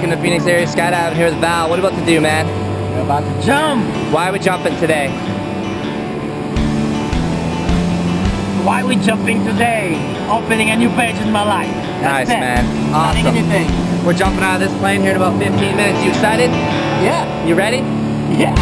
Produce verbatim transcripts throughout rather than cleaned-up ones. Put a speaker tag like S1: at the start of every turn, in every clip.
S1: Welcome to Phoenix Area Skydiving here with Val. What are we about to do, man?
S2: We're about to jump!
S1: Why are we jumping today?
S2: Why are we jumping today? Opening a new page in my life.
S1: Nice,
S2: That's it.
S1: man.
S2: Starting
S1: Awesome.
S2: a new thing.
S1: We're jumping out of this plane here in about fifteen minutes. You excited?
S2: Yeah.
S1: You ready?
S2: Yeah.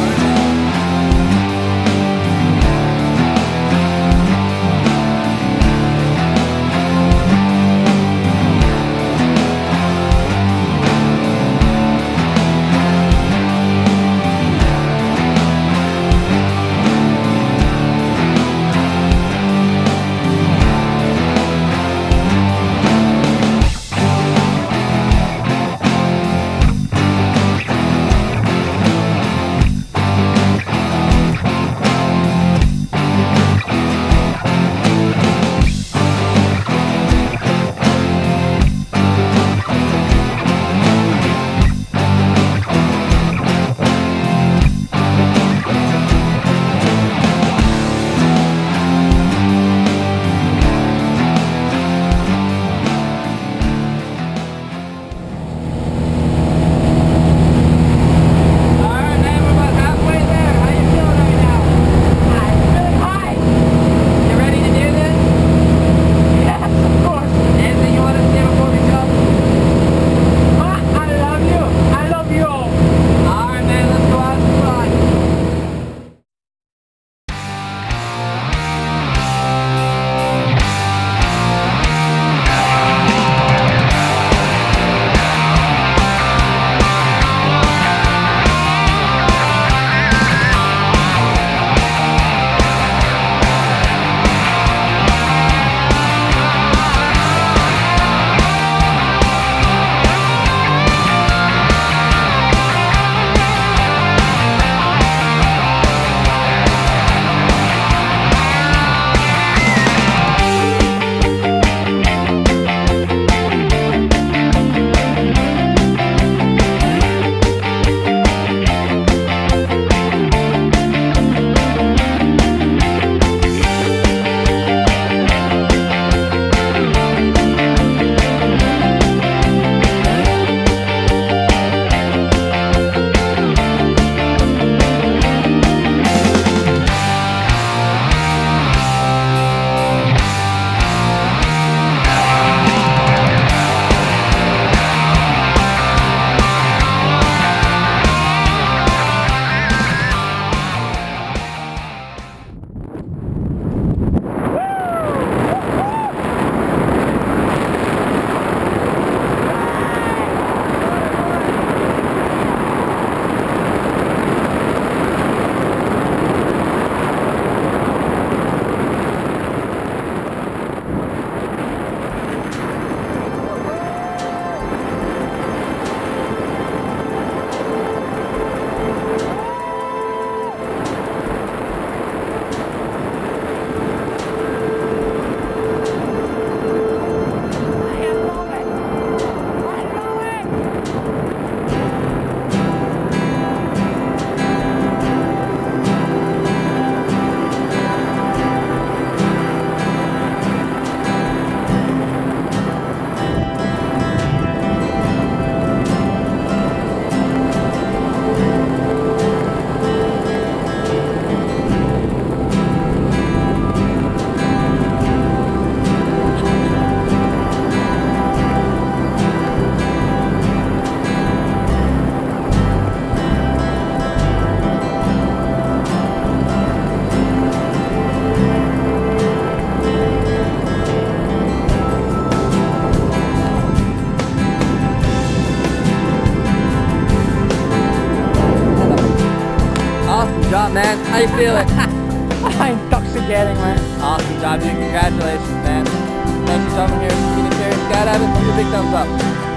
S1: Awesome job, man. How you feeling?
S2: Intoxicating, man.
S1: Awesome job, dude. Congratulations, man. Thanks for coming here. Phoenix Area Skydiving. Give me a big thumbs up.